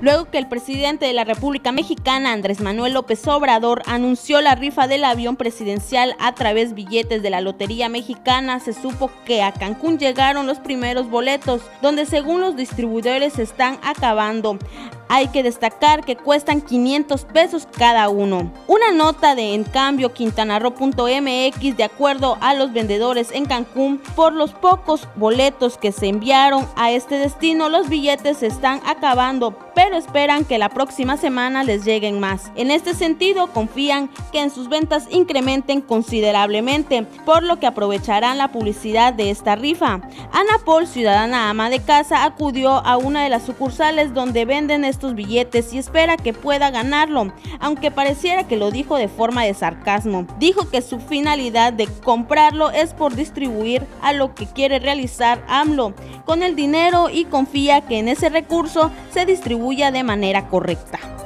luego que el presidente de la República Mexicana, Andrés Manuel López Obrador, anunció la rifa del avión presidencial a través de billetes de la Lotería Mexicana, se supo que a Cancún llegaron los primeros boletos, donde según los distribuidores se están acabando. Hay que destacar que cuestan 500 pesos cada uno. Una nota de encambioquintanarro.mx: de acuerdo a los vendedores en Cancún, por los pocos boletos que se enviaron a este destino, los billetes se están acabando, pero esperan que la próxima semana les lleguen más. En este sentido, confían que en sus ventas incrementen considerablemente, por lo que aprovecharán la publicidad de esta rifa. Ana Paul, ciudadana ama de casa, acudió a una de las sucursales donde venden estos billetes y espera que pueda ganarlo, aunque pareciera que lo dijo de forma de sarcasmo. Dijo que su finalidad de comprarlo es por distribuir a lo que quiere realizar AMLO con el dinero y confía que en ese recurso se distribuya de manera correcta.